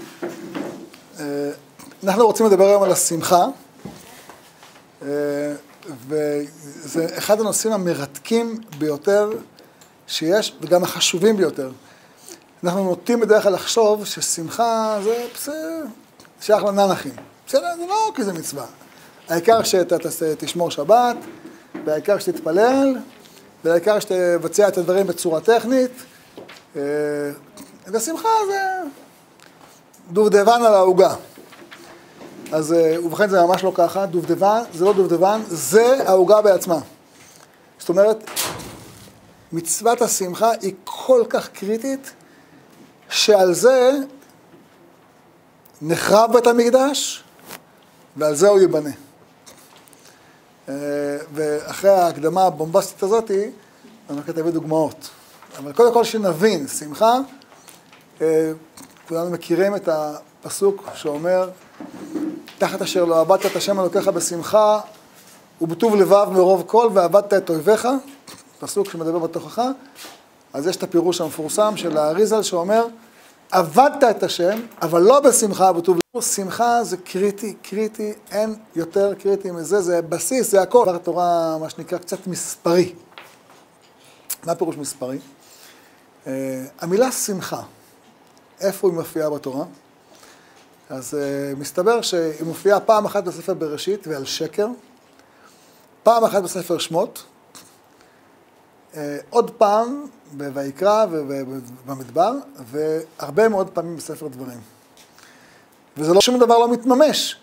אנחנו רוצים לדבר היום על השמחה, וזה אחד הנושאים המרתקים ביותר שיש, וגם החשובים ביותר. אנחנו נוטים בדרך כלל לחשוב ששמחה זה שייך לננחים. בסדר, זה לא כזה מצווה. העיקר שאתה תשמור שבת, והעיקר שתתפלל, והעיקר שתבצע את הדברים בצורה טכנית. ושמחה זה דובדבן על העוגה. אז ובכן זה ממש לא ככה, דובדבן, זה לא דובדבן, זה העוגה בעצמה. זאת אומרת, מצוות השמחה היא כל כך קריטית, שעל זה נחרב בית המקדש, ועל זה הוא ייבנה. ואחרי ההקדמה הבומבסטית הזאת, אני רק אתביא דוגמאות. אבל קודם כל שנבין, שמחה, כולנו מכירים את הפסוק שאומר, תחת אשר לא עבדת את השם אלוקיך בשמחה, ובטוב לבב מרוב כל, ועבדת את אויביך, פסוק שמדבר בתוכחה. אז יש את הפירוש המפורסם של האריזל שאומר, עבדת את השם, אבל לא בשמחה ובטוב לבב. שמחה זה קריטי, קריטי, אין יותר קריטי מזה, זה בסיס, זה הכל. דבר התורה, מה שנקרא, קצת מספרי. מה הפירוש מספרי? המילה שמחה, איפה היא מופיעה בתורה? אז מסתבר שהיא מופיעה פעם אחת בספר בראשית ועל שקר, פעם אחת בספר שמות, עוד פעם בויקרא ובמדבר, והרבה מאוד פעמים בספר דברים. וזה לא, שום דבר לא מתממש.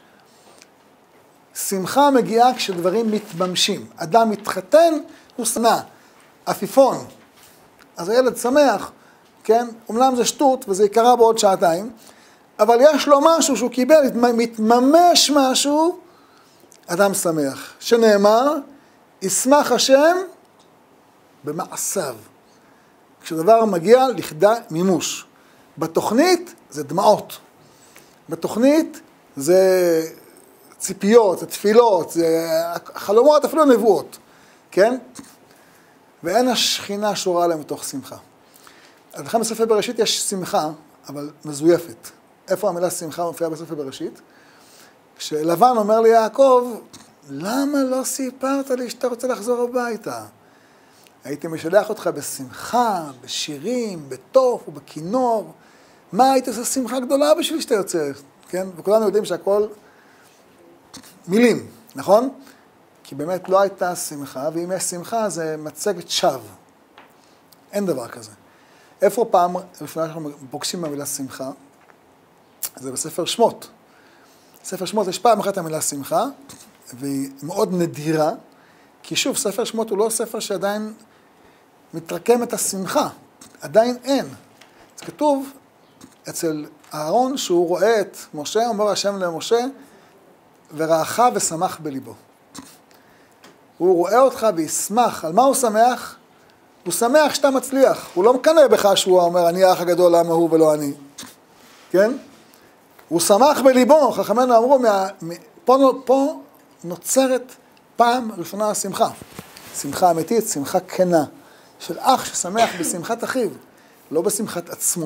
שמחה מגיעה כשדברים מתממשים. אדם מתחתן, הוא שנא, עפיפון. אז הילד שמח, כן? אומנם זה שטות וזה יקרה בעוד שעתיים, אבל יש לו משהו שהוא קיבל, מתממש משהו, אדם שמח. שנאמר, ישמח השם במעשיו. כשדבר מגיע לכדי מימוש. בתוכנית זה דמעות. בתוכנית זה ציפיות, זה תפילות, זה חלומות, אפילו נבואות. כן? ואין השכינה שורה עליהם בתוך שמחה. אז לכן בספר בראשית יש שמחה, אבל מזויפת. איפה המילה שמחה מופיעה בספר בראשית? כשלבן אומר ליעקב, למה לא סיפרת לי שאתה רוצה לחזור הביתה? הייתי משלח אותך בשמחה, בשירים, בטוף ובכינור. מה היית עושה שמחה גדולה בשביל שאתה יוצא? כן? וכולנו יודעים שהכל מילים, נכון? כי באמת לא הייתה שמחה, ואם יש שמחה זה מצגת שווא. אין דבר כזה. איפה פעם, לפני שאנחנו פוגשים במילה שמחה, זה בספר שמות. בספר שמות יש פעם אחת המילה שמחה, והיא מאוד נדירה, כי שוב, ספר שמות הוא לא ספר שעדיין מתרקם את השמחה, עדיין אין. זה כתוב אצל אהרון שהוא רואה את משה, אומר השם למשה, ורעך ושמח בליבו. הוא רואה אותך וישמח. על מה הוא שמח? הוא שמח שאתה מצליח. הוא לא מקנא בך שהוא אומר, אני האח הגדול, למה הוא ולא אני. כן? הוא שמח בליבו. חכמינו אמרו, פה נוצרת פעם ראשונה השמחה. שמחה אמיתית, שמחה כנה. של אח ששמח בשמחת אחיו, לא בשמחת עצמו.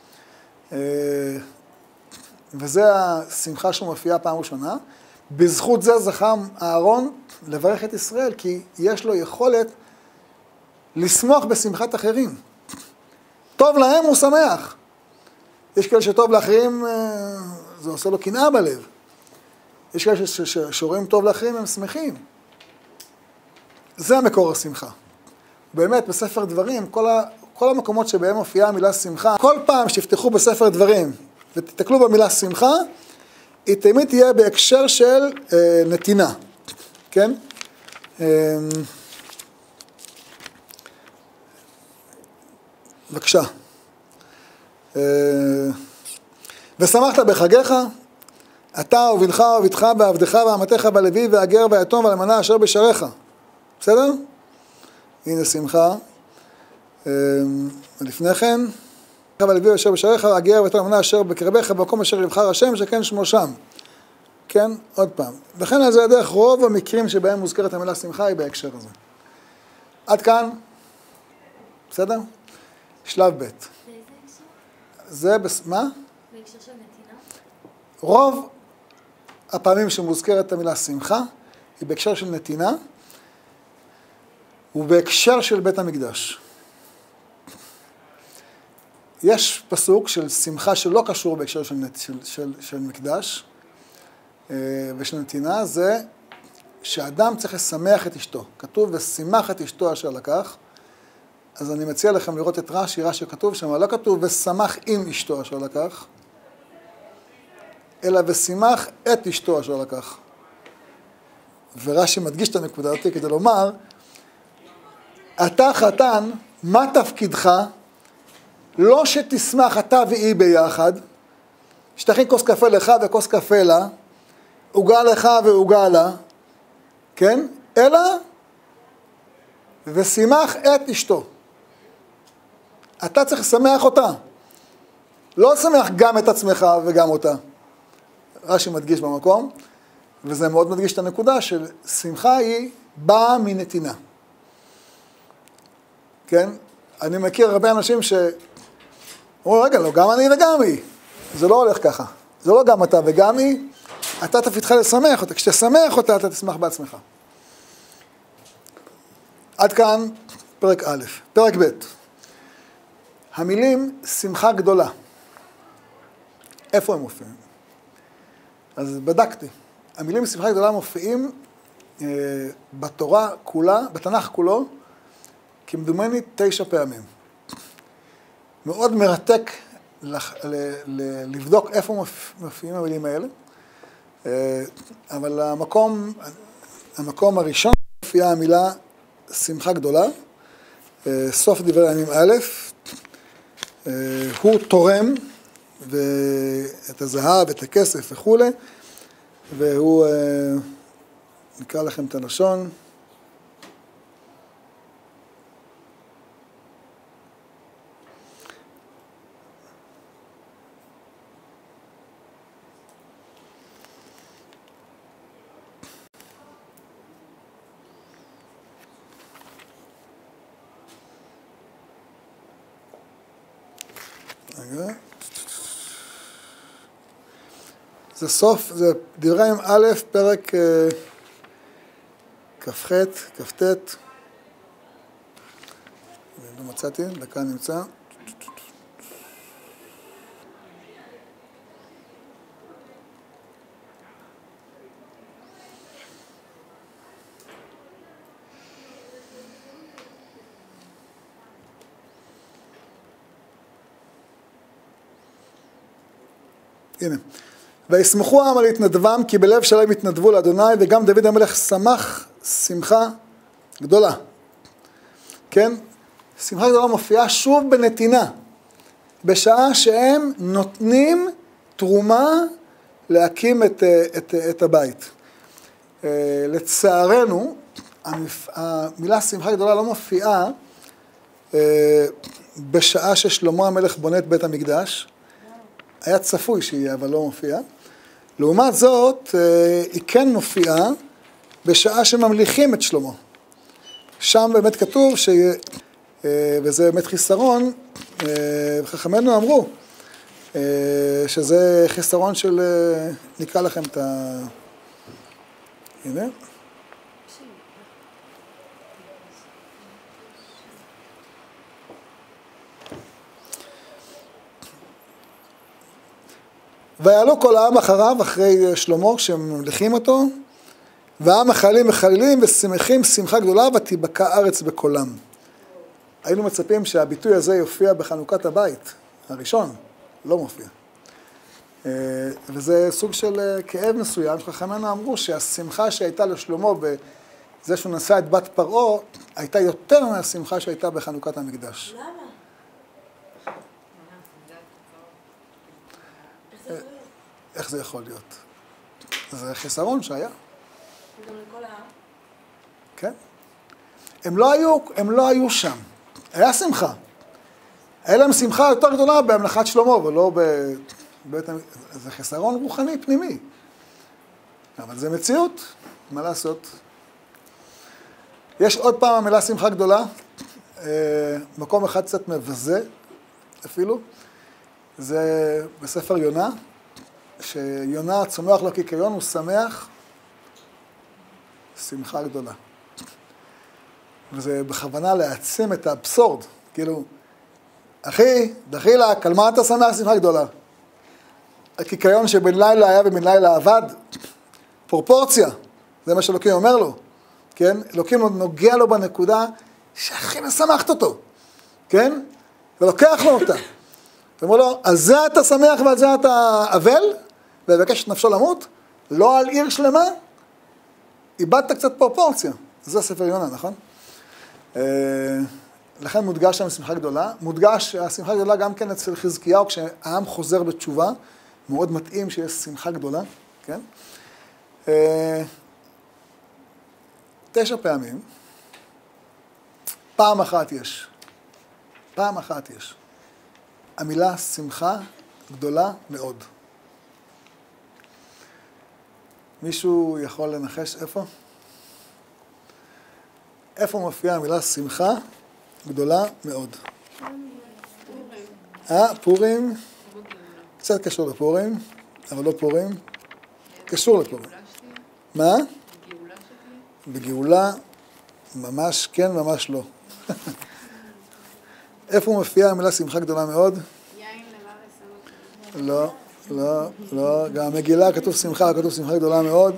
וזה השמחה שמופיעה פעם ראשונה. בזכות זה זכה אהרון לברך את ישראל, כי יש לו יכולת לשמוח בשמחת אחרים. טוב להם הוא שמח. יש כאלה שטוב לאחרים, זה עושה לו קנאה בלב. יש כאלה שרואים טוב לאחרים, הם שמחים. זה המקור השמחה. באמת, בספר דברים, כל המקומות שבהם מופיעה המילה שמחה, כל פעם שתפתחו בספר דברים ותתקלו במילה שמחה, היא תמיד תהיה בהקשר של נתינה. כן? בבקשה. ושמחת בחגיך, אתה ובנך ובתך ועבדך ואמתך והלוי והגר והיתום והאלמנה אשר בשעריך. בסדר? הנה שמחה. לפני כן, והלוי אשר בשעריך, הגר והיתום והאלמנה אשר בקרבך, במקום אשר יבחר השם, שכן שמו שם. כן? עוד פעם. וכן על זה הדרך, רוב המקרים שבהם מוזכרת המילה שמחה היא בהקשר הזה. עד כאן. בסדר? שלב ב'. זה, מה? בהקשר בהקשר של נתינה? רוב הפעמים שמוזכרת המילה שמחה, היא בהקשר של נתינה, ובהקשר של בית המקדש. יש פסוק של שמחה שלא קשור בהקשר של מקדש ושל נתינה, זה שאדם צריך לשמח את אשתו. כתוב, ושימח את אשתו אשר לקח. אז אני מציע לכם לראות את רש"י, רש"י כתוב שם, לא כתוב ושמח עם אשתו אשר לקח, אלא ושימח את אשתו אשר לקח. ורש"י מדגיש את הנקודה אותי כדי לומר, אתה חתן, מה תפקידך? לא שתשמח אתה והיא ביחד, שתכין כוס קפה לך וכוס קפה לה, עוגה לך ועוגה לה, כן? אלא ושימח את אשתו. אתה צריך לשמח אותה. לא לשמח גם את עצמך וגם אותה. רש"י מדגיש במקום, וזה מאוד מדגיש את הנקודה של שמחה היא באה מנתינה. כן? אני מכיר הרבה אנשים אומרים, רגע, לא, גם אני וגם היא. זה לא הולך ככה. זה לא גם אתה וגם היא. אתה תפקידך לשמח אותה. כשתשמח אותה, אתה תשמח בעצמך. עד כאן פרק א'. פרק ב'. המילים שמחה גדולה. איפה הם מופיעים? אז בדקתי. המילים שמחה גדולה מופיעים בתורה כולה, בתנ"ך כולו, כמדומני 9 פעמים. מאוד מרתק לבדוק איפה מופיעים המילים האלה. אבל המקום הראשון מופיעה המילה שמחה גדולה. סוף דברי הימים א', הוא תורם את הזהב, את הכסף וכו', והוא, נקרא לכם את הלשון, זה סוף, זה דברי הימים א', פרק כ"ח, כ"ט, לא מצאתי, דקה נמצא. הנה. וישמחו העם על התנדבם, כי בלב שלם התנדבו לאדוני, וגם דוד המלך שמח שמחה גדולה. כן? שמחה גדולה מופיעה שוב בנתינה, בשעה שהם נותנים תרומה להקים את הבית. לצערנו, המילה שמחה גדולה לא מופיעה בשעה ששלמה המלך בונה את בית המקדש. היה צפוי שיהיה, אבל לא מופיע. לעומת זאת, היא כן מופיעה בשעה שממליכים את שלמה. שם באמת כתוב, וזה באמת חיסרון, חכמינו אמרו, שזה חיסרון של, נקרא לכם את ה... הנה. ויעלו כל העם אחריו, אחרי שלמה, כשהם ממליכים אותו, והעם מחללים ושמחים שמחה גדולה, ותיבקע הארץ בקולם. היינו מצפים שהביטוי הזה יופיע בחנוכת הבית הראשון, לא מופיע. וזה סוג של כאב מסוים, שחכמינו אמרו שהשמחה שהייתה לשלמה בזה שהוא נשא את בת פרעה, הייתה יותר מהשמחה שהייתה בחנוכת המקדש. למה? איך זה יכול להיות? זה חיסרון שהיה. גם לכל העם? כן. הם לא היו שם. היה שמחה. היה להם שמחה יותר גדולה בהמלכת שלמה, ולא בבית... זה חיסרון רוחני פנימי. אבל זה מציאות, מה לעשות? יש עוד פעם המילה שמחה גדולה, מקום אחד קצת מבזה אפילו. זה בספר יונה, שיונה צומח לו קיקיון, הוא שמח, שמחה גדולה. וזה בכוונה להעצים את האבסורד, כאילו, אחי, דחילק, על מה אתה שמח שמחה גדולה? הקיקיון שבין לילה היה ובין לילה עבד, פרופורציה, זה מה שאלוקים אומר לו, כן? אלוקים נוגע לו בנקודה שהכי משמחת אותו, כן? ולוקח לו אותה. ואומר לו, על זה אתה שמח ועל זה אתה אבל, ולבקש את נפשו למות, לא על עיר שלמה, איבדת קצת פרופורציה. זה ספר יונה, נכון? לכן מודגש שם שמחה גדולה. מודגש השמחה גדולה גם כן אצל חזקיהו, כשהעם חוזר בתשובה, מאוד מתאים שיש שמחה גדולה, כן? 9 פעמים, פעם אחת יש. המילה שמחה גדולה מאוד. מישהו יכול לנחש איפה? איפה מופיעה המילה שמחה גדולה מאוד? פורים. קצת קשור לפורים, אבל לא פורים. קשור לפורים. מה? בגאולה, ממש כן, ממש לא. איפה מופיעה המילה שמחה גדולה מאוד? יין לבב וסמוך. לא, גם המגילה כתוב שמחה גדולה מאוד.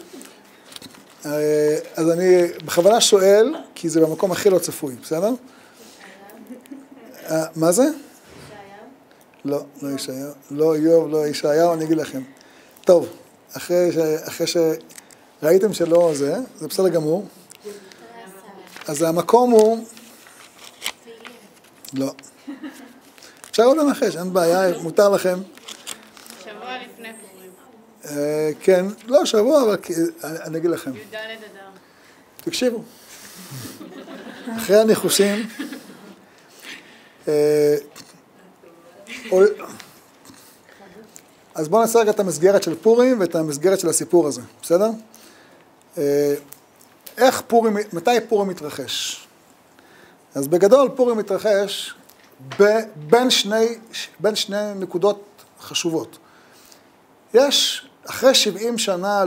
אז אני בכוונה שואל, כי זה במקום הכי לא צפוי, בסדר? מה זה? לא ישעיהו, לא איוב, לא ישעיהו, אני אגיד לכם. טוב, אחרי שראיתם שלא זה בסדר גמור. אז המקום הוא... לא. אפשר עוד לנחש, אין בעיה, מותר לכם. שבוע לפני פורים. כן, לא שבוע, אבל אני אגיד לכם. י"ד אדר. תקשיבו. אחרי הניחושים, אז בואו נעשה רגע את המסגרת של פורים ואת המסגרת של הסיפור הזה, בסדר? מתי פורים מתרחש? אז בגדול פורים מתרחש בין שני נקודות חשובות. יש אחרי 70 שנה,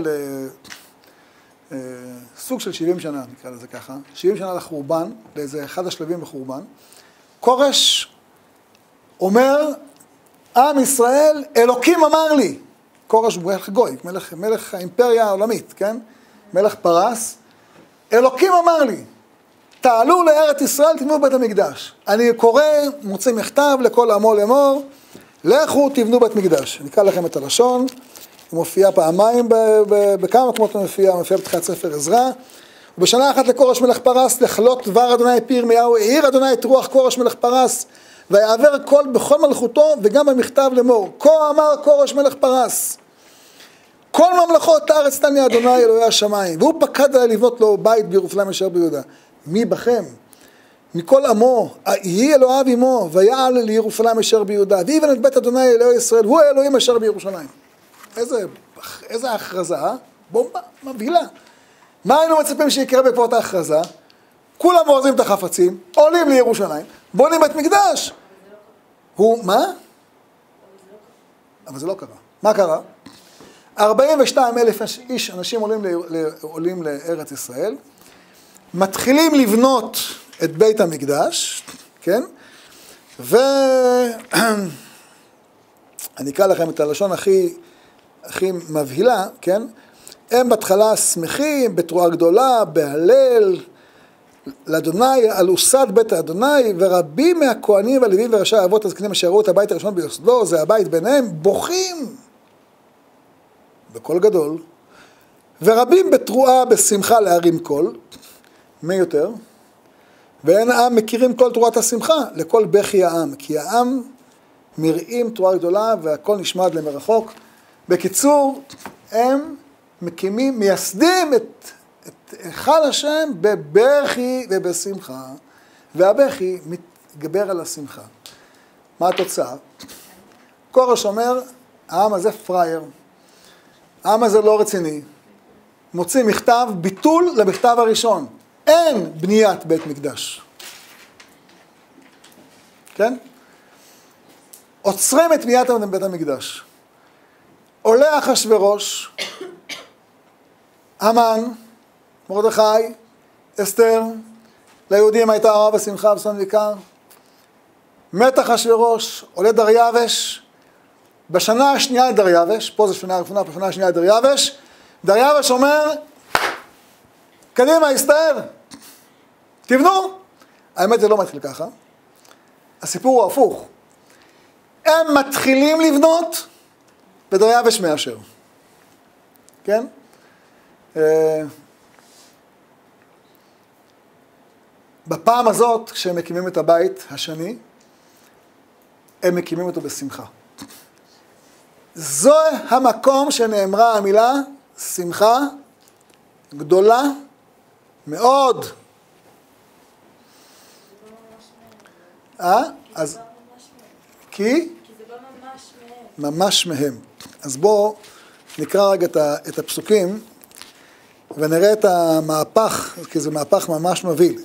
סוג של 70 שנה, נקרא לזה ככה, 70 שנה לחורבן, לאיזה אחד השלבים בחורבן, כורש אומר, עם ישראל, אלוקים אמר לי, כורש הוא מלך גוי, מלך האימפריה העולמית, כן? מלך פרס, אלוקים אמר לי, תעלו לארץ ישראל, תבנו בית המקדש. אני קורא, מוצא מכתב לכל עמו לאמור, לכו תבנו בית מקדש. אני אקרא לכם את הלשון, הוא מופיע פעמיים, בכמה מקומות הוא מופיע בתחילת ספר עזרא, ובשנה אחת לכורש מלך פרס, לכלות דבר אדוני פי ירמיהו, העיר אדוני את רוח כורש מלך פרס, ויעבר קול בכל מלכותו, וגם במכתב לאמור, כה אמר כורש מלך פרס, כל ממלכות הארץ תן לי אדוני אלוהי השמיים, והוא פקד עלי לבנות לו בית בירושלים אשר ביהודה. מי בכם? מכל עמו, יהי אלוהיו עמו, ויעל לירושלים אשר ביהודה, ויבן את בית אדוני אלוהי ישראל, הוא האלוהים אשר בירושלים. איזה הכרזה, בומבה, מבהילה. מה היינו מצפים שיקרה בעקבות ההכרזה? כולם מורזים את החפצים, עולים לירושלים, בונים בית מקדש. מה? אבל זה לא קרה. מה קרה? 42,000 איש, אנשים עולים לארץ ישראל, מתחילים לבנות את בית המקדש, כן? ואני אקרא לכם את הלשון הכי מבהילה, כן? הם בהתחלה שמחים, בתרועה גדולה, בהלל, לאדוני, על אוסד בית האדוני, ורבים מהכהנים והלווים וראשי האבות הזקנים אשר ראו את הבית הראשון ביוסדו, זה הבית ביניהם, בוכים בקול גדול, ורבים בתרועה בשמחה להרים קול, מי יותר? ואין העם מכירים כל תרועת השמחה, לכל בכי העם, כי העם מראים תרועה גדולה והכל נשמע למרחוק. בקיצור, הם מייסדים את היכל השם בבכי ובשמחה, והבכי מתגבר על השמחה. מה התוצאה? כורש אומר, העם הזה פרייר, העם הזה לא רציני, מוציא מכתב, ביטול למכתב הראשון, אין בניית בית מקדש. כן? עוצרים את בניית בית המקדש. עולה אחשוורוש, המן, מרדכי, אסתר, ליהודים הייתה אהבה ושמחה וששון ויקר. מת אחשוורוש, עולה דריווש, בשנה השנייה דריווש, פה זה שנה הראשונה, בשנה השנייה דריווש, דריווש אומר, קדימה, אסתר, תבנו. האמת זה לא מתחיל ככה, הסיפור הוא הפוך. הם מתחילים לבנות, ודריווש מאשר. כן? בפעם הזאת, כשהם מקימים את הבית השני, הם מקימים אותו בשמחה. זו המקום שנאמרה המילה שמחה גדולה מאוד. אז כי זה לא ממש מהם. אז בואו נקרא רגע את הפסוקים ונראה את המהפך, כי זה מהפך ממש מביא.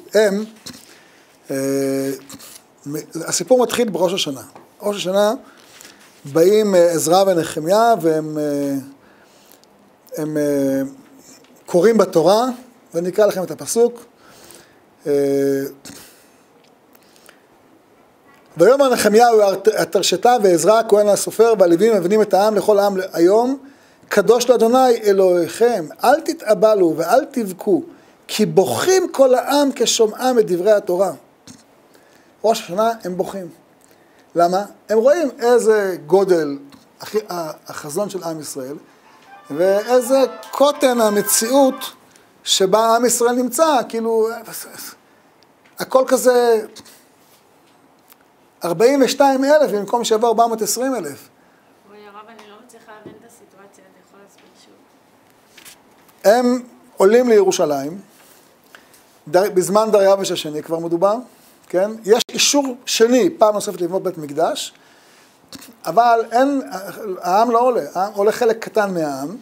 הסיפור מתחיל בראש השנה. ראש השנה באים עזרא ונחמיה והם קוראים בתורה, ונקרא לכם את הפסוק. ויאמר נחמיהו התרשתה ועזרא הכהן הסופר והלווים מבנים את העם לכל העם היום, קדוש לאדוני אלוהיכם, אל תתאבלו ואל תבכו, כי בוכים כל העם כשומעם את דברי התורה. ראש השנה הם בוכים. למה? הם רואים איזה גודל החזון של עם ישראל, ואיזה קוטן המציאות שבה עם ישראל נמצא, כאילו, הכל כזה 42,000 במקום שיבוא 420,000. אוי הרב, אני לא מצליחה להבין את הסיטואציה, אתה יכול להסביר שוב. הם עולים לירושלים, בזמן דריווש השני כבר מדובר, כן? יש אישור שני, פעם נוספת לבנות בית מקדש, אבל העם לא עולה, עולה חלק קטן מהעם,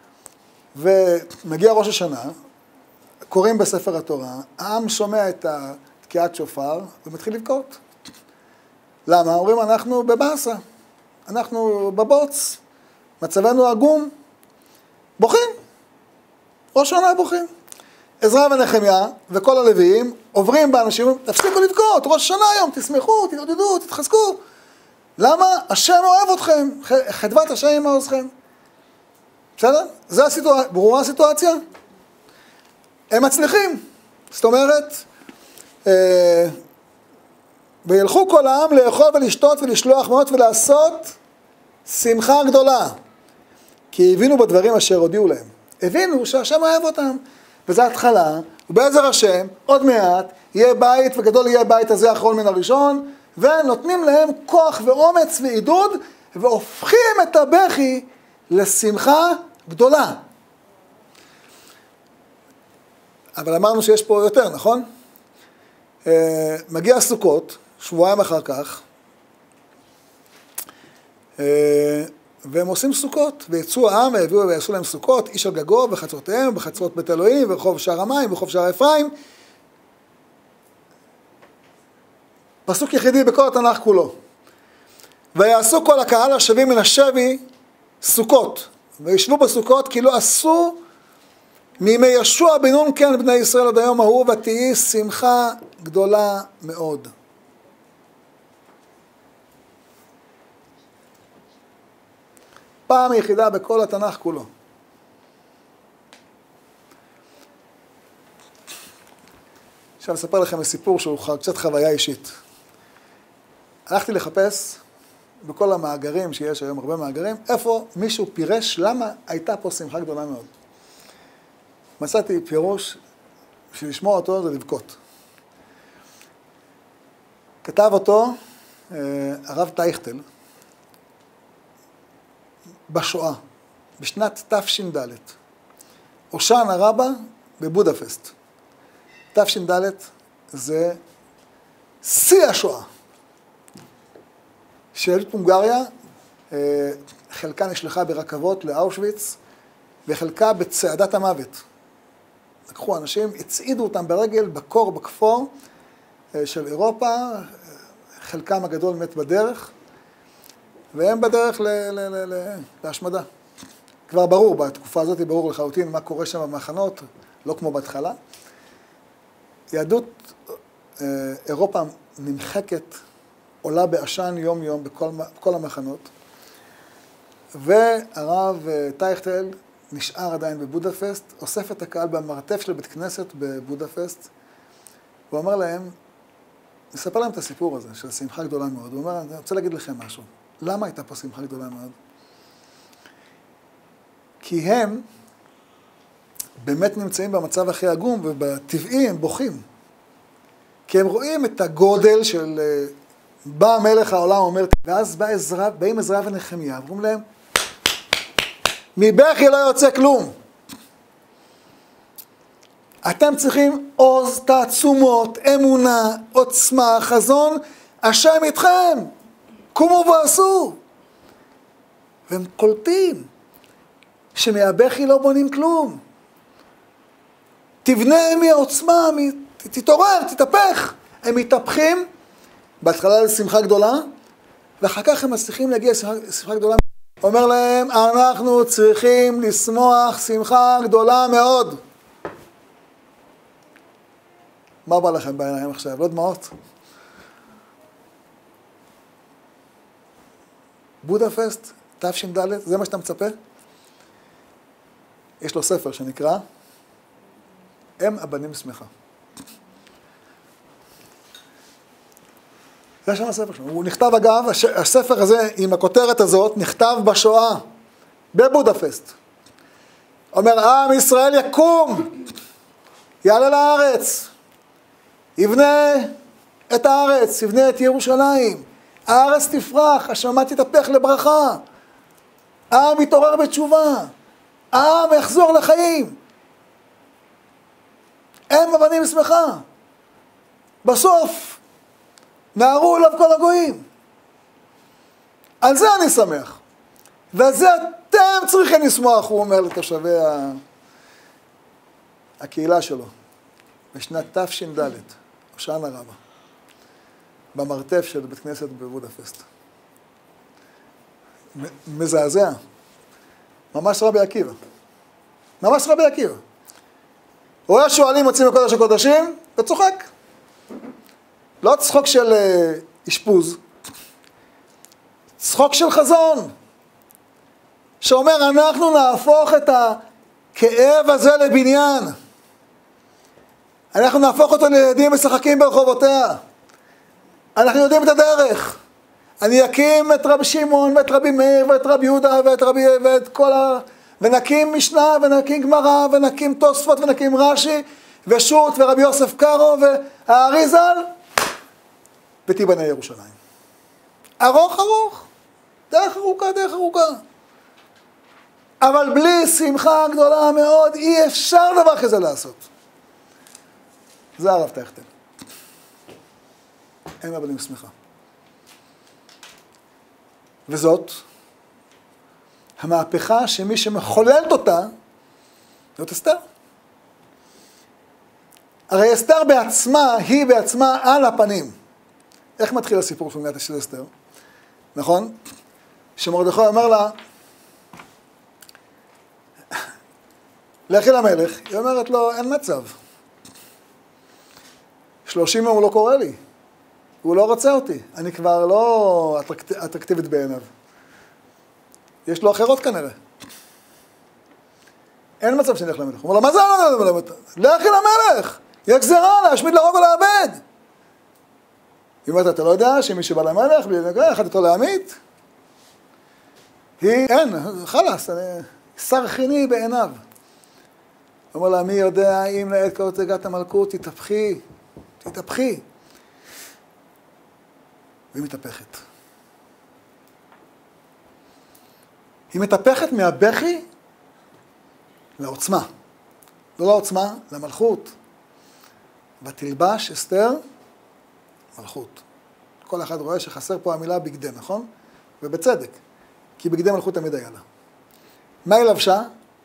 ומגיע ראש השנה, קוראים בספר התורה, העם שומע את תקיעת שופר ומתחיל לבכות. למה? אומרים, אנחנו בבאסה, אנחנו בבוץ, מצבנו עגום, בוכים, ראש השנה בוכים. עזרא ונחמיה וכל הלוויים עוברים באנשים, תפסיקו לבכות, ראש השנה היום, תשמחו, תתעודדו, תתחזקו. למה? השם אוהב אתכם, חדוות השם עם מעוזכם. בסדר? זה ברורה הסיטואציה? הם מצליחים. זאת אומרת, וילכו כל העם לאכול ולשתות ולשלוח מעות ולעשות שמחה גדולה. כי הבינו בדברים אשר הודיעו להם. הבינו שהשם אוהב אותם. וזו התחלה, ובעזר השם, עוד מעט, יהיה בית, וגדול יהיה הבית הזה האחרון מן הראשון, ונותנים להם כוח ואומץ ועידוד, והופכים את הבכי לשמחה גדולה. אבל אמרנו שיש פה יותר, נכון? מגיע סוכות, שבועיים אחר כך, והם עושים סוכות, ויצאו העם והביאו ויעשו להם סוכות, איש על גגו בחצרותיהם, בחצרות בית אלוהים, ורחוב שער המים, ורחוב שער אפרים. פסוק יחידי בכל התנ"ך כולו. ויעשו כל הקהל השבים מן השבי סוכות, וישבו בסוכות כי לא עשו מימי ישוע בן נון כן בני ישראל עד היום ההוא, ותהי שמחה גדולה מאוד. פעם יחידה בכל התנ"ך כולו. עכשיו אספר לכם סיפור שהוא קצת חוויה אישית. הלכתי לחפש בכל המאגרים שיש היום, הרבה מאגרים, איפה מישהו פירש למה הייתה פה שמחה גדולה מאוד. מצאתי פירוש, בשביל לשמוע אותו זה לבכות. כתב אותו הרב טייכטל, בשואה, בשנת תש"ד, הושענא רבה בבודפשט. תש"ד זה שיא השואה. שיהדות הונגריה, חלקה נשלחה ברכבות לאושוויץ, וחלקה בצעדת המוות. לקחו אנשים, הצעידו אותם ברגל, בקור, בכפור של אירופה, חלקם הגדול מת בדרך, והם בדרך להשמדה. כבר ברור, בתקופה הזאת ברור לחלוטין מה קורה שם במחנות, לא כמו בהתחלה. יהדות אירופה נמחקת, עולה בעשן יום-יום בכל המחנות, והרב טייכטל נשאר עדיין בבודפסט, אוסף את הקהל במרתף של בית כנסת בבודפסט, הוא אמר להם, נספר להם את הסיפור הזה של שמחה גדולה מאוד, הוא אומר, אני רוצה להגיד לכם משהו, למה הייתה פה שמחה גדולה מאוד? כי הם באמת נמצאים במצב הכי עגום, ובטבעי הם בוכים. כי הם רואים את הגודל של בא מלך העולם, אומר, ואז באים עזרא ונחמיה, ואומרים להם, מבכי לא יוצא כלום. אתם צריכים עוז, תעצומות, אמונה, עוצמה, חזון, השם איתכם. קומו ועשו. והם קולטים שמהבכי לא בונים כלום. תבנה מהעוצמה, תתעורר, תתהפך. הם מתהפכים, בהתחלה לשמחה גדולה, ואחר כך הם מצליחים להגיע לשמחה גדולה. אומר להם, אנחנו צריכים לשמוח שמחה גדולה מאוד. מה בא לכם בעיניים עכשיו? לא דמעות? בודפסט, תש"ד, זה מה שאתה מצפה? יש לו ספר שנקרא, אם הבנים שמחה. זה שם הספר שלנו. הוא נכתב אגב, הספר הזה עם הכותרת הזאת, נכתב בשואה, בבודפסט. אומר, עם ישראל יקום, יעלה לארץ, יבנה את הארץ, יבנה את ירושלים, הארץ תפרח, השמיים תתהפך לברכה, העם יתעורר בתשובה, העם יחזור לחיים. הם הבנים שמחה. בסוף, נערו אליו כל הגויים. על זה אני שמח. ועל זה אתם צריכים לשמוח, הוא אומר לתושבי הקהילה שלו. בשנת תש"ד, הושענא רבה, במרתף של בית כנסת בבודפסט. מזעזע. ממש רבי עקיבא. ממש רבי עקיבא. הוא רואה שואלים יוצאים מקודש הקודשים, וצוחק. לא צחוק של אשפוז, צחוק של חזון, שאומר, אנחנו נהפוך את הכאב הזה לבניין. אנחנו נהפוך אותו לילדים משחקים ברחובותיה. אנחנו יודעים את הדרך. אני אקים את רבי שמעון ואת רבי מאיר ואת רבי יהודה ואת כל ונקים משנה ונקים גמרא ונקים תוספות ונקים רש"י ושות ורבי יוסף קארו והאריזל ותיבנה ירושלים. ארוך ארוך, דרך ארוכה, דרך ארוכה. אבל בלי שמחה גדולה מאוד אי אפשר דבר כזה לעשות. זה הרב טייכטל. אין הבנים שמחה. וזאת המהפכה שמי שמחוללת אותה, זאת אסתר. הרי אסתר בעצמה, היא בעצמה על הפנים. איך מתחיל הסיפור של מגילת אסתר? נכון? שמרדכי אומר לה, לכי למלך, היא אומרת לו, אין מצב. 30 יום הוא לא קורא לי. הוא לא רוצה אותי. אני כבר לא אטרקטיבית בעיניו. יש לו אחרות כנראה. אין מצב שנלך למלך. הוא אומר לו, מה זה לא למלך? לכי למלך! יש גזירה להשמיד, להרוג ולאבד. היא אומרת, אתה לא יודע שמי שבא למלך, אחד אותו להמית? היא, אין, חלס, שר חיני בעיניו. הוא אומר לה, מי יודע אם לעת כאות הגעת המלכות, תתהפכי, תתהפכי. והיא מתהפכת. היא מתהפכת מהבכי לעוצמה. לא לעוצמה, למלכות. ותלבש אסתר מלכות. כל אחד רואה שחסר פה המילה בגדי, נכון? ובצדק. כי בגדי מלכות תמיד היה לה. מה היא לבשה?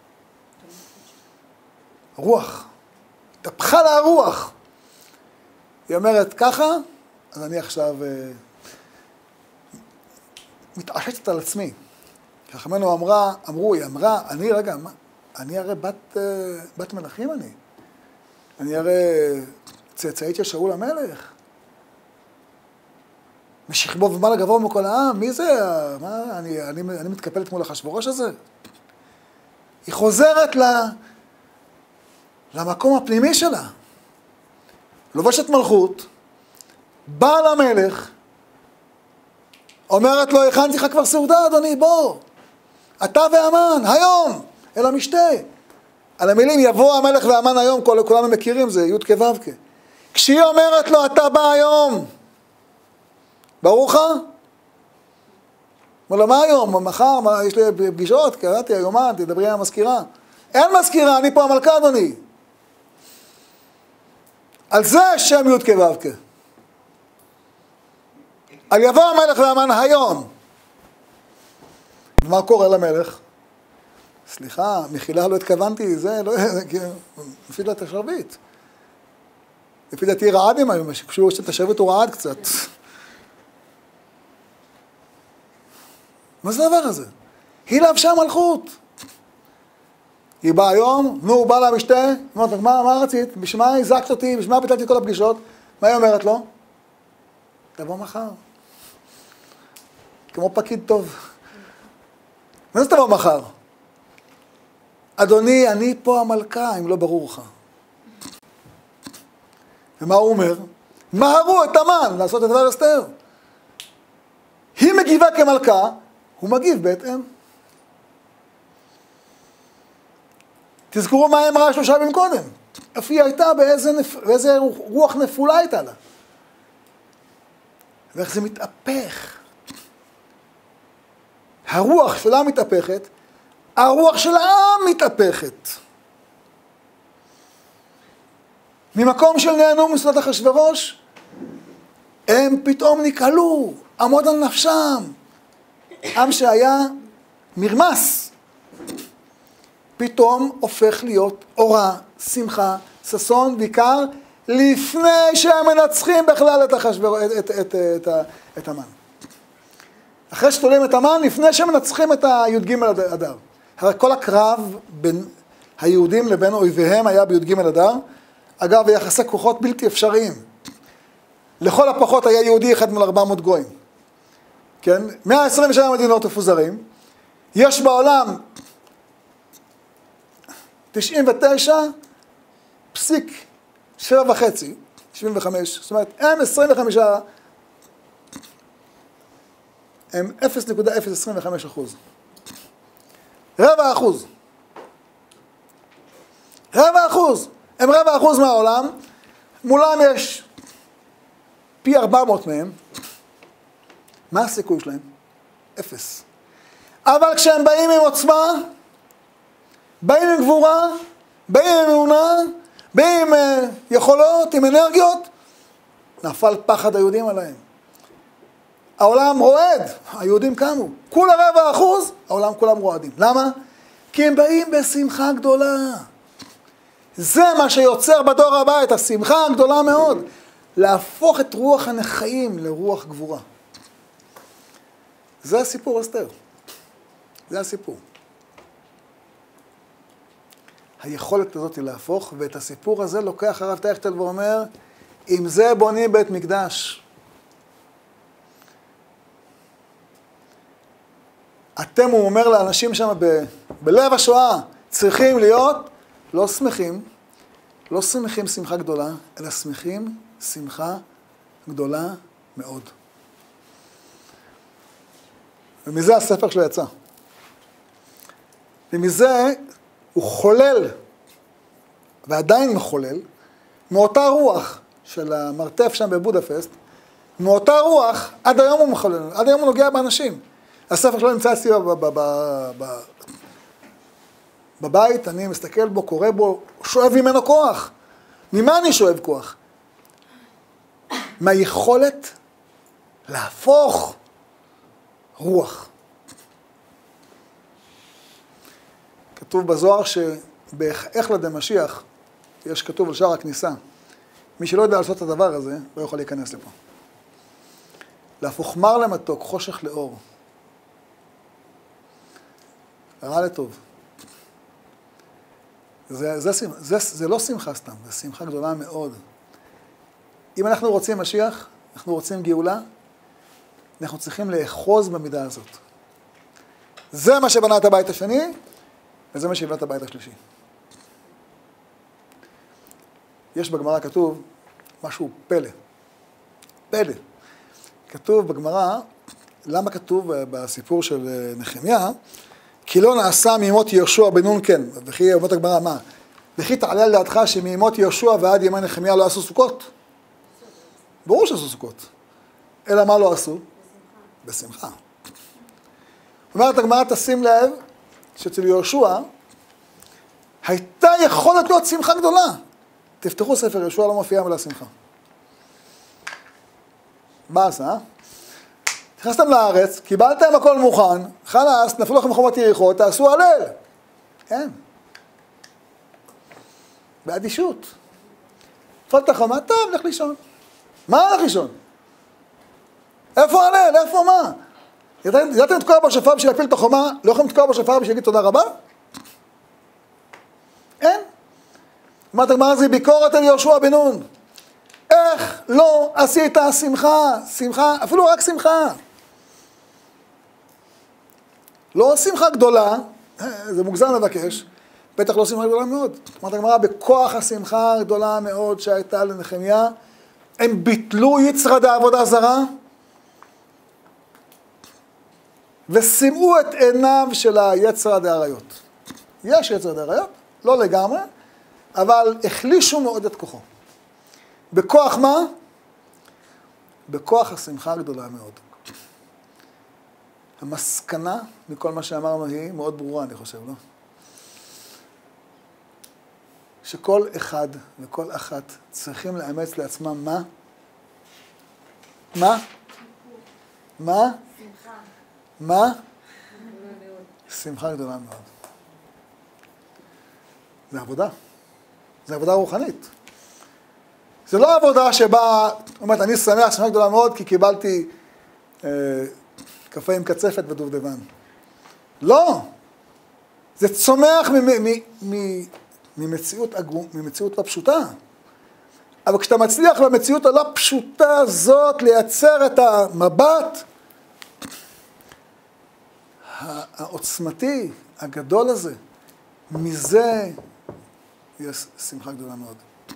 רוח. התהפכה לה הרוח. היא אומרת ככה, אז אני עכשיו מתעשתת על עצמי. חכמינו היא אמרה, אני הרי בת מלכים אני הרי צאצאית של שאול המלך. משכבו ומעלה גבוה מכל העם, מי זה? אני מתקפלת מול אחשוורוש הזה? היא חוזרת למקום הפנימי שלה. לובשת מלכות, באה למלך, אומרת לו, הכנתי לך כבר סעודה, אדוני, בוא. אתה והמן, היום, אל המשתה. על המילים, יבוא המלך והמן היום, כולנו מכירים, זה י' כו' כ'. כשהיא אומרת לו, אתה בא היום, ברוך לך? אומר לו, מה היום? מחר, יש לי פגישות, קראתי היומן, תדברי עם המזכירה. אין מזכירה, אני פה המלכה, אדוני. על זה שם י' כו' כ'. על יבוא המלך והמן היום. ומה קורה למלך? סליחה, מחילה, לא התכוונתי, זה לא, לפי דעת השרביט. לפי דעתי רעד עם היום, כשהוא עושה את השרביט הוא רעד קצת. מה זה הדבר הזה? היא לבשה מלכות. היא באה היום, הוא בא למשתה, אמרת, מה רצית? בשביל מה הזקת אותי? בשביל מה ביטלתי את כל הפגישות? מה היא אומרת לו? תבוא מחר. כמו פקיד טוב. מה זה תבוא מחר? אדוני, אני פה המלכה, אם לא ברור לך. ומה הוא אומר? מהרו את המן לעשות את דבר אסתר. היא מגיבה כמלכה, הוא מגיב בהתאם. תזכרו מה אמרה 3 ימים קודם. איפה היא הייתה, באיזה רוח נפולה הייתה לה. ואיך זה מתהפך. הרוח שלה מתהפכת, הרוח של העם מתהפכת. ממקום של נהנו מסעודת אחשוורוש, הם פתאום נקהלו, עמוד על נפשם. עם שהיה מרמס, פתאום הופך להיות אורה, שמחה, ששון ויקר, לפני שהם מנצחים בכלל את המן. אחרי שתולים את המן, לפני שהם מנצחים את הי"ג אדר. הרי כל הקרב בין היהודים לבין אויביהם היה בי"ג אדר. אגב, יחסי כוחות בלתי אפשריים. לכל הפחות היה יהודי אחד מול 400 גויים. כן? 127 מדינות מפוזרים. יש בעולם 99.75, 75, זאת אומרת, הם 25, הם 0.025%. רבע אחוז. הם רבע אחוז מהעולם, מולם יש פי 400 מהם. מה הסיכוי שלהם? 0. אבל כשהם באים עם עוצמה, באים עם גבורה, באים עם אמונה, באים עם יכולות, עם אנרגיות, נפל פחד היהודים עליהם. העולם רועד, היהודים קמו. כולה רבע אחוז, העולם כולם רועדים. למה? כי הם באים בשמחה גדולה. זה מה שיוצר בדור הבא את השמחה הגדולה מאוד. להפוך את רוח הנחיים לרוח גבורה. זה הסיפור, אסתר. זה הסיפור. היכולת הזאת היא להפוך, ואת הסיפור הזה לוקח הרב טייכטל ואומר, עם זה בונים בית מקדש. אתם, הוא אומר לאנשים שם בלב השואה, צריכים להיות לא שמחים שמחה גדולה, אלא שמחים שמחה גדולה מאוד. ומזה הספר שלו יצא. ומזה הוא חולל, ועדיין מחולל, מאותה רוח של המרתף שם בבודפסט, מאותה רוח, עד היום הוא מחולל, עד היום הוא נוגע באנשים. הספר שלו נמצא אצלי בבית, אני מסתכל בו, קורא בו, שואב ממנו כוח. ממה אני שואב כוח? מהיכולת להפוך רוח. כתוב בזוהר שבאיך לדמשיח, יש כתוב על שער הכניסה, מי שלא יודע לעשות את הדבר הזה, לא יכול להיכנס לפה. להפוך מר למתוק, חושך לאור. רע לטוב. זה לא שמחה סתם, זה שמחה גדולה מאוד. אם אנחנו רוצים משיח, אנחנו רוצים גאולה, אנחנו צריכים לאחוז במידה הזאת. זה מה שבנה את הבית השני, וזה מה שבנה את הבית השלישי. יש בגמרא כתוב משהו פלא. פלא. כתוב בגמרא, למה כתוב בסיפור של נחמיה? כי לא נעשה מימות יהושע בן נון כן. וכי אומרת הגמרא, מה? וכי תעלה על דעתך שמימות יהושע ועד ימי נחמיה לא עשו סוכות? ברור שעשו סוכות. אלא מה לא עשו? בשמחה. אומרת הגמרא, תשים לב שאצל יהושע הייתה יכולת להיות שמחה גדולה. תפתחו ספר, יהושע לא מופיע מילה שמחה. מה עשה? נכנסתם לארץ, קיבלתם הכל מוכן, חלאס, נפלו לכם חומות יריחו, תעשו הלל. אין. באדישות. נפל את החומה, טוב, לך לישון. מה לך לישון? איפה הלל? איפה מה? ידעתם לתקוע בשופר בשביל להפיל את החומה, לא יכולים לתקוע בשופר בשביל להגיד תודה רבה? אין. אמרת הגמרא, זה ביקורת על יהושע בן נון. איך לא עשית שמחה? שמחה, אפילו רק שמחה. לא שמחה גדולה, זה מוגזם לבקש, בטח לא שמחה גדולה מאוד. אמרת הגמרא, בכוח השמחה הגדולה מאוד שהייתה לנחמיה, הם ביטלו יצרא דעבודה זרה, ושימו את עיניו של היצרא דעריות. יש יצרא דעריות, לא לגמרי, אבל החלישו מאוד את כוחו. בכוח מה? בכוח השמחה הגדולה מאוד. המסקנה מכל מה שאמרנו היא מאוד ברורה, אני חושב, לא? שכל אחד וכל אחת צריכים לאמץ לעצמם מה? מה? מה? שמחה. מה? שמחה גדולה מאוד. זה עבודה. זה עבודה רוחנית. זה לא עבודה שבה, אומרת, אני שמח, שמחה גדולה מאוד, כי קיבלתי קפה עם קצפת ודובדבן. לא. זה צומח ממציאות לא פשוטה. אבל כשאתה מצליח במציאות הלא פשוטה הזאת לייצר את המבט העוצמתי, הגדול הזה, מזה יש שמחה גדולה מאוד.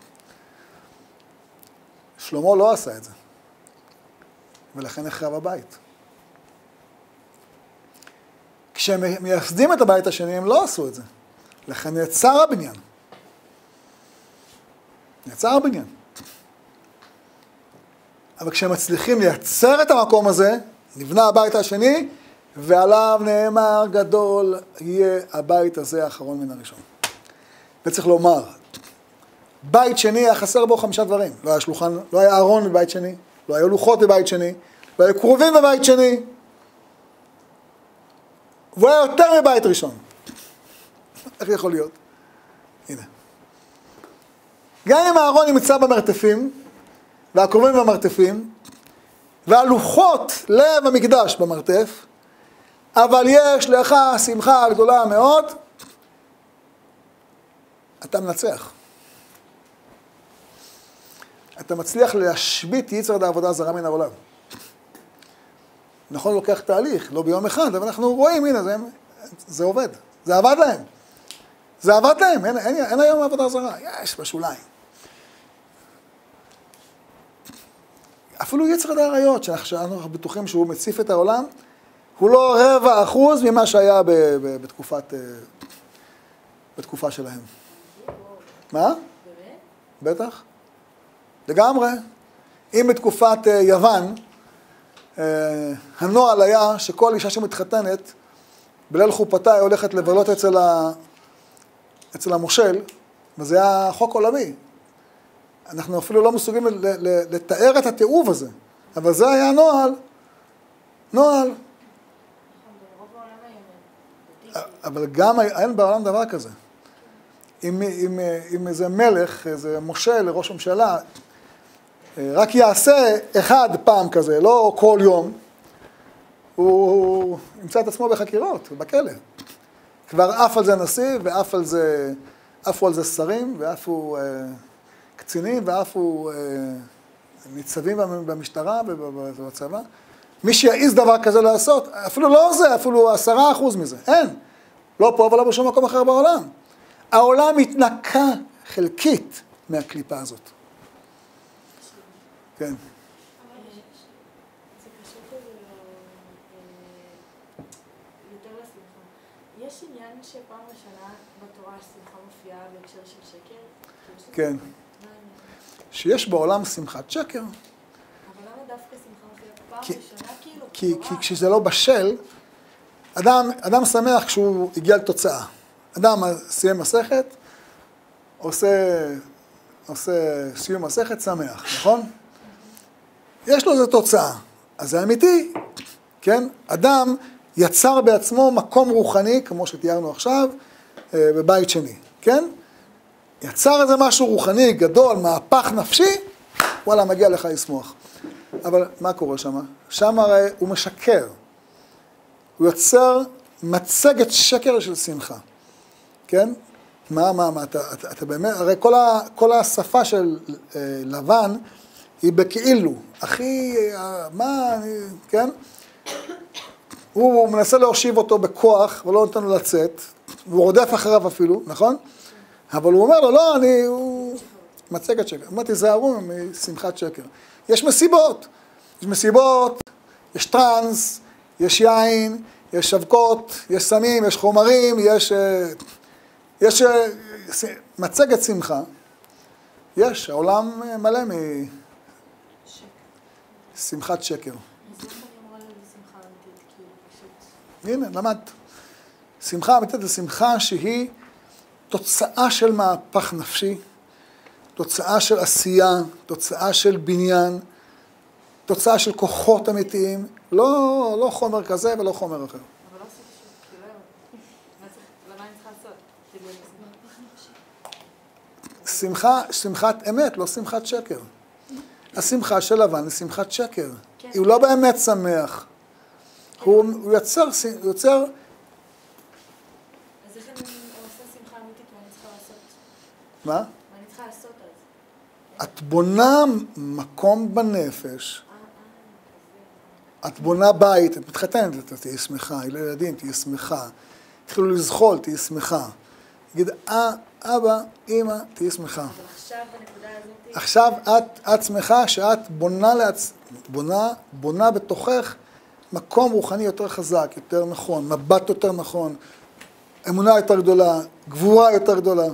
שלמה לא עשה את זה, ולכן החרב הבית. כשהם מייסדים את הבית השני, הם לא עשו את זה. לכן נעצר הבניין. נעצר הבניין. אבל כשהם מצליחים לייצר את המקום הזה, נבנה הבית השני, ועליו נאמר גדול יהיה הבית הזה האחרון מן הראשון. וצריך לומר, בית שני היה חסר בו 5 דברים. לא היה שלוחן, לא היה ארון בבית שני, לא היה לוחות בבית שני, לא היה קרובים בבית שני, והוא היה יותר מבית ראשון. איך יכול להיות? הנה. גם אם הארון נמצא במרתפים, והקרובים במרתפים, והלוחות לב המקדש במרתף, אבל יש לך שמחה גדולה מאוד, אתה מנצח. אתה מצליח להשבית יצר דעבודה זרה מן העולם. נכון, לוקח תהליך, לא ביום אחד, אבל אנחנו רואים, הנה, זה עובד. זה עבד להם. זה עבד להם, אין היום עבודה זרה. יש בשוליים. אפילו יצר דעריות, שאנחנו בטוחים שהוא מציף את העולם, הוא לא 0.25% ממה שהיה בתקופה שלהם. מה? בטח. לגמרי. אם בתקופת יוון, הנועל היה שכל אישה שמתחתנת, בליל חופתה היא הולכת לבלות אצל המושל, וזה היה חוק עולמי. אנחנו אפילו לא מסוגלים לתאר את התיעוב הזה, אבל זה היה נועל. נועל. אבל גם אין בעולם דבר כזה. אם איזה מלך, איזה מושל, ראש ממשלה, רק יעשה אחד פעם כזה, לא כל יום, הוא ימצא את עצמו בחקירות, בכלא. כבר עף על זה נשיא, עפו על זה שרים, ועפו קצינים, ועפו ניצבים במשטרה ובצבא. מי שיעיז דבר כזה לעשות, אפילו לא זה, אפילו 10% מזה, אין. לא פה ולא בשום מקום אחר בעולם. העולם התנקה חלקית מהקליפה הזאת. כן. יש עניין שפעם ראשונה בתורה שמחה מופיעה בהקשר של שקר? כן. שיש בעולם שמחת שקר. אבל למה דווקא שמחה מופיעה פעם ראשונה כאילו? כי כשזה לא בשל, אדם שמח כשהוא הגיע לתוצאה. אדם סיים מסכת, עושה סיום מסכת שמח, נכון? יש לו איזו תוצאה. אז זה אמיתי, כן? אדם יצר בעצמו מקום רוחני, כמו שתיארנו עכשיו, בבית שני, כן? יצר איזה משהו רוחני גדול, מהפך נפשי, וואלה, מגיע לך לשמוח. אבל מה קורה שם? שם הרי הוא משקר. הוא יוצר מצגת שקר של שמחה, כן? מה, אתה באמת, הרי כל השפה של לבן היא בכאילו, אחי, כן? הוא מנסה להושיב אותו בכוח, ולא נותן לו לצאת, והוא רודף אחריו אפילו, נכון? אבל הוא אומר לו, לא, הוא מצגת שקר. אמרתי, זהרו משמחת שקר. יש מסיבות, יש טרנס, יש יין, יש שבקות, יש סמים, יש חומרים, יש מצגת שמחה. יש, העולם מלא משמחת שקר. הנה, למדת. שמחה אמיתית זה שמחה שהיא תוצאה של מהפך נפשי, תוצאה של עשייה, תוצאה של בניין, תוצאה של כוחות אמיתיים, לא חומר כזה ולא חומר אחר. אבל לא עשיתי שוב, למה אני צריכה לעשות? שמחת אמת, לא שמחת שקר. השמחה של לבן היא שמחת שקר. הוא לא באמת שמח. הוא יוצר... אז איך אני עושה שמחה אמיתית, מה אני צריכה לעשות? מה? מה אני צריכה לעשות אז? את בונה מקום בנפש, את בונה בית, את מתחתנת, תהיי שמחה, ילדים, תהיי שמחה, התחילו לזחול, תהיי שמחה. תגיד, אבא, אמא, תהיי שמחה. אבל עכשיו בנקודה הזאת... עכשיו את שמחה שאת בונה בתוכך מקום רוחני יותר חזק, יותר נכון, מבט יותר נכון, אמונה יותר גדולה, גבורה יותר גדולה.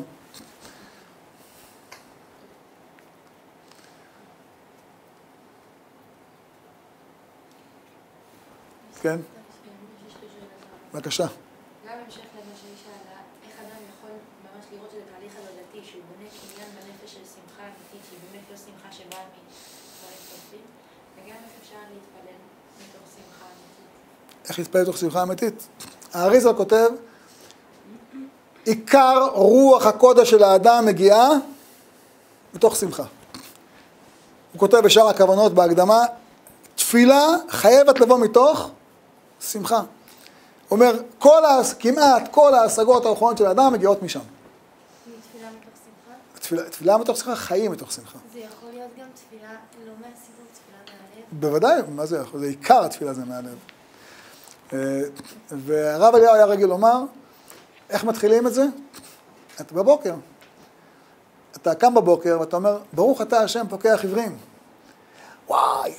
כן? בבקשה. גם המשך למה שהיא שאלה, איך אדם יכול ממש לראות את התהליך הדרגתי, שהוא בונה קניין בנפש של שמחה אמיתית, שהיא באמת לא שמחה שבאה מדברים טובים, וגם איך אפשר להתפלל מתוך שמחה אמיתית. איך להתפלל מתוך שמחה אמיתית? האריז"ל כותב, עיקר רוח הקודש של האדם מגיעה מתוך שמחה. הוא כותב בשאר הכוונות בהקדמה, תפילה חייבת לבוא מתוך שמחה. הוא אומר, כמעט כל ההשגות האחרונות של האדם מגיעות משם. תפילה מתוך שמחה? תפילה מתוך שמחה, חיים מתוך שמחה. זה יכול להיות גם תפילה, לא מהסיבות, תפילה מהלב? בוודאי, מה זה יכול? זה עיקר התפילה זה מהלב. והרב אליהו היה רגיל לומר, איך מתחילים את זה? אתה בבוקר. אתה קם בבוקר ואתה אומר, ברוך אתה השם פוקח עיוורים. וואי!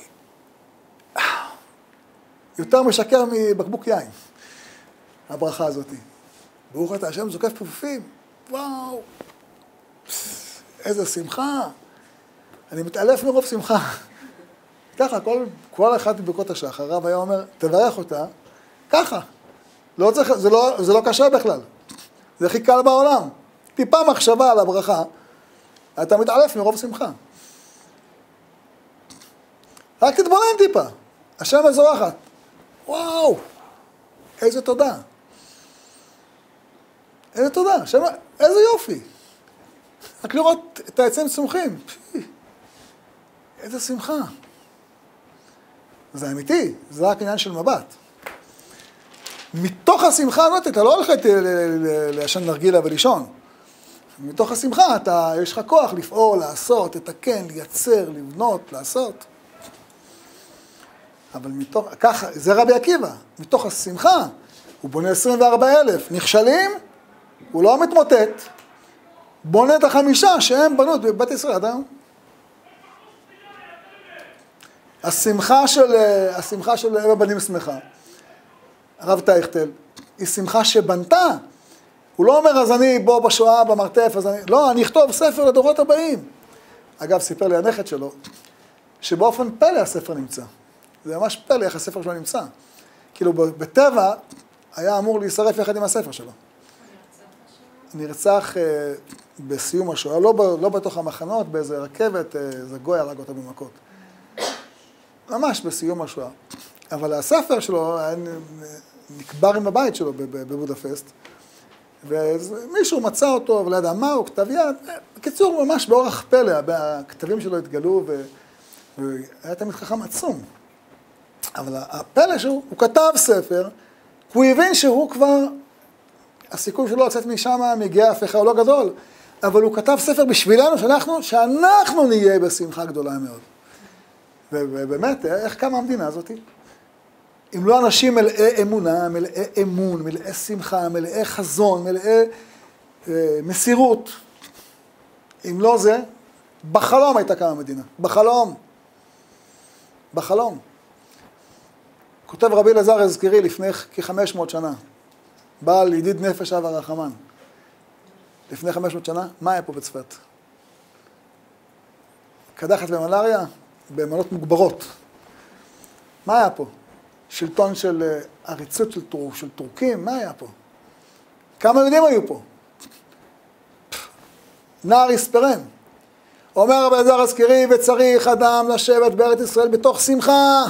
יותר משקר מבקבוק יין, הברכה הזאת. ברוך אתה השם זוקף פופים. וואו! איזה שמחה. אני מתעלף מרוב שמחה. ככה, כל אחד בברכות השחר, הרב היה אומר, תברך אותה, ככה. לא צריך, זה לא קשה בכלל. זה הכי קל בעולם. טיפה מחשבה על הברכה, אתה מתעלף מרוב שמחה. רק תתבונן טיפה. השם מזורחת. וואו, איזה תודה. איזה תודה, השם, איזה יופי. רק לראות את העצים צומחים. איזה שמחה. זה אמיתי, זה רק עניין של מבט. מתוך השמחה הזאת אתה לא הולך לישן נרגילה ולישון. מתוך השמחה יש לך כוח לפעול, לעשות, לתקן, לייצר, לבנות, לעשות. אבל ככה, זה רבי עקיבא, מתוך השמחה, הוא בונה 24,000, נכשלים, הוא לא מתמוטט, בונה את 5 שהם בנות בבית ישראל עד היום. השמחה של אבא בנים שמחה, הרב טייכטל, היא שמחה שבנתה. הוא לא אומר, אז אני בוא בשואה, במרתף, לא, אני אכתוב ספר לדורות הבאים. אגב, סיפר לי הנכד שלו, שבאופן פלא הספר נמצא. זה ממש פלא איך הספר שלו נמצא. כאילו, בטבע היה אמור להישרף יחד עם הספר שלו. נרצח בסיום השואה, לא בתוך המחנות, באיזה רכבת, איזה גוי הרג אותו במכות. ממש בסיום השואה. אבל הספר שלו נקבר עם הבית שלו בבודפסט, ומישהו מצא אותו, ולא ידע מה הוא, כתב יד. בקיצור, ממש באורח פלא, הכתבים שלו התגלו, והיה תמיד חכם עצום. אבל הפלא שהוא, הוא כתב ספר, הוא הבין שהוא כבר, הסיכוי שלו לצאת משם מגיע הפכה הוא לא גדול, אבל הוא כתב ספר בשבילנו, שאנחנו נהיה בשמחה גדולה מאוד. ובאמת, איך קמה המדינה הזאת? אם לא אנשים מלאי אמונה, מלאי אמון, מלאי שמחה, מלאי חזון, מלאי מסירות, אם לא זה, בחלום הייתה קמה המדינה. בחלום. בחלום. כותב רבי אלעזר אזכרי לפני כ-500 שנה, בעל ידיד נפש אב הרחמן. לפני 500 שנה, מה היה פה בצפת? קדחת ומלריה במנות מוגברות. מה היה פה? שלטון של עריצות של טורקים, מה היה פה? כמה יהודים היו פה? נער יספרם. אומר רבי אלעזר אזכרי, וצריך אדם לשבת בארץ ישראל בתוך שמחה,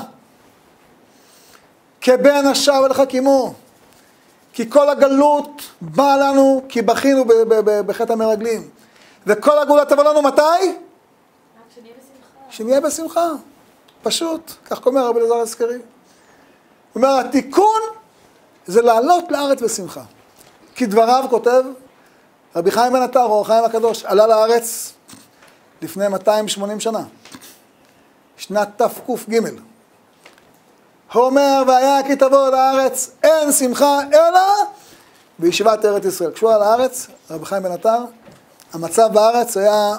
כבן השב אל חכימו. כי כל הגלות באה לנו, כי בכינו בחטא המרגלים. וכל הגאולה תבוא לנו מתי? שנהיה בשמחה. פשוט, כך אומר רבי אלעזר אזכרי. הוא אומר, התיקון זה לעלות לארץ בשמחה. כי דבריו כותב, רבי חיים בן עטר, או חיים הקדוש, עלה לארץ לפני 280 שנה. שנת תק"ג. הוא אומר, והיה כי תבוא לארץ, אין שמחה, אלא בישיבת ארץ ישראל. כשהוא עלה לארץ, רבי חיים בן עטר, המצב בארץ היה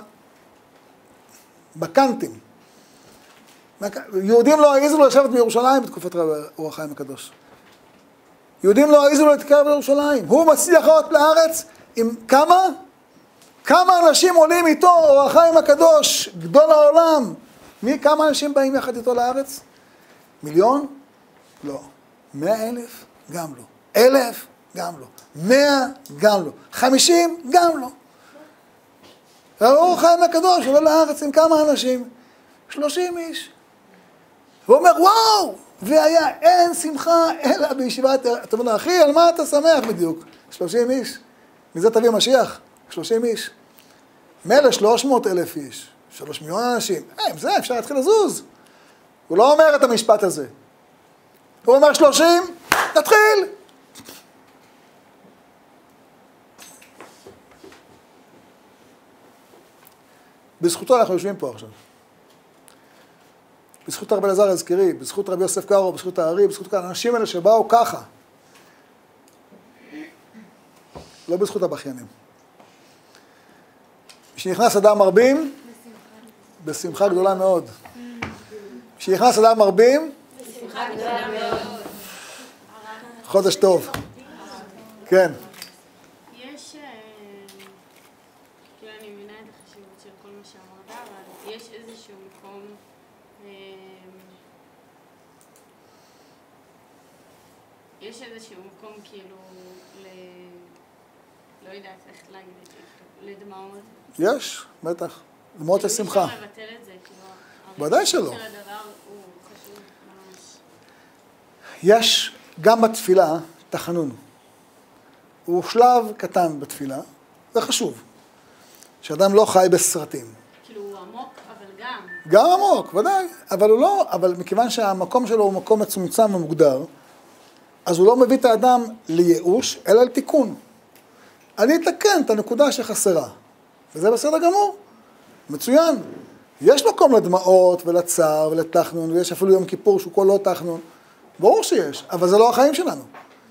בקנטים. יהודים לא העיזו לו לשבת בירושלים בתקופת אור החיים הקדוש. יהודים לא העיזו לו להתקרב לירושלים. הוא מצליח להיות לארץ עם כמה אנשים עולים איתו, אור החיים הקדוש, גדול העולם. כמה אנשים באים יחד איתו לארץ? 1,000,000? לא. 100,000? גם לא. 1,000? גם לא. 100? גם לא. 50? גם לא. אור החיים הקדוש עולה לארץ עם כמה אנשים? 30 איש. הוא אומר, וואו! והיה אין שמחה אלא בישיבת... אתה אומר, אחי, על מה אתה שמח בדיוק? 30 איש. מזה תביא משיח. 30 איש. מילא 300,000 איש. 3 מיליון אנשים. עם זה אפשר להתחיל לזוז. הוא לא אומר את המשפט הזה. הוא אומר 30, נתחיל! בזכותו אנחנו יושבים פה עכשיו. בזכות רבי אלעזר אזכרי, בזכות רבי יוסף קארו, בזכות הארי, בזכות האנשים האלה שבאו ככה. לא בזכות הבכיינים. כשנכנס אדם מרבים, בשמחה גדולה מאוד. כשנכנס אדם מרבים, בשמחה גדולה מאוד. חודש טוב. כן. יש, כאילו אני מבינה את החשיבות של כל מה שאמרת, אבל יש איזשהו מקום, יש איזשהו מקום כאילו, לא יודעת איך להגיד את זה, לדמעות. יש, בטח. דמעות לשמחה. אי אפשר לבטל את זה, כאילו. ודאי שלא. הרגישות של הדבר הוא חשוב ממש. יש גם בתפילה תחנון. הוא שלב קטן בתפילה, זה חשוב. שאדם לא חי בסרטים. כאילו הוא עמוק, אבל גם. גם עמוק, ודאי. אבל הוא לא, אבל מכיוון שהמקום שלו הוא מקום מצומצם ומוגדר, אז הוא לא מביא את האדם לייאוש, אלא לתיקון. אני אתקן את הנקודה שחסרה. וזה בסדר גמור. מצוין. יש מקום לדמעות ולצער ולתחנון, ויש אפילו יום כיפור שהוא כולו תחנון. ברור שיש, אבל זה לא החיים שלנו.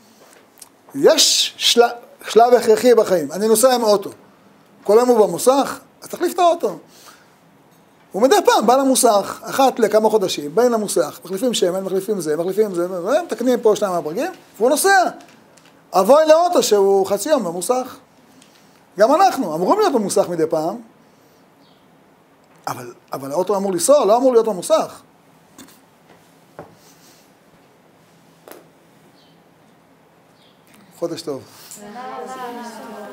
יש שלב הכרחי בחיים. אני נוסע עם אוטו. כל יום הוא במוסך, אז תחליף את האוטו. הוא מדי פעם בא למוסך, אחת לכמה חודשים, באים למוסך, מחליפים שמן, מחליפים זה, מתקנים פה 2 הברגים, והוא נוסע. אבוי לאוטו שהוא חצי יום במוסך. גם אנחנו, אמורים להיות במוסך מדי פעם, אבל האוטו אמור לנסוע, לא אמור להיות במוסך. חודש טוב.